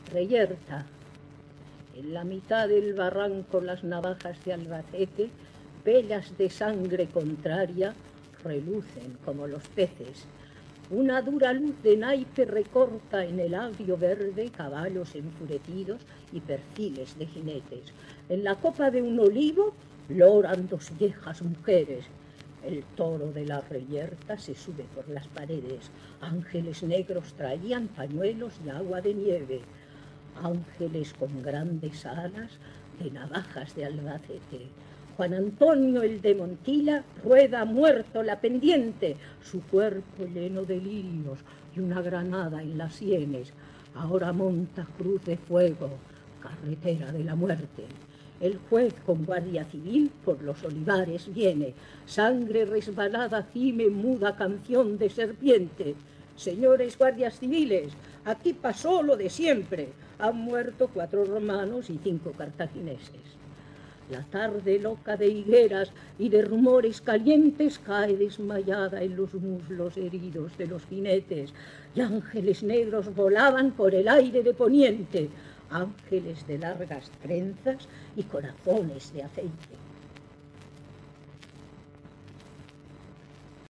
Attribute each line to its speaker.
Speaker 1: Reyerta. En la mitad del barranco las navajas de Albacete, bellas de sangre contraria, relucen como los peces. Una dura luz de naipe recorta en el agrio verde caballos enfurecidos y perfiles de jinetes. En la copa de un olivo loran dos viejas mujeres. El toro de la Reyerta se sube por las paredes. Ángeles negros traían pañuelos y agua de nieve. Ángeles con grandes alas de navajas de Albacete. Juan Antonio el de Montilla rueda muerto la pendiente, su cuerpo lleno de lirios y una granada en las sienes. Ahora monta cruz de fuego, carretera de la muerte. El juez con guardia civil por los olivares viene. Sangre resbalada gime muda canción de serpiente. Señores guardias civiles, aquí pasó lo de siempre. Han muerto 4 romanos y 5 cartagineses. La tarde loca de higueras y de rumores calientes cae desmayada en los muslos heridos de los jinetes, y ángeles negros volaban por el aire de poniente, ángeles de largas trenzas y corazones de aceite.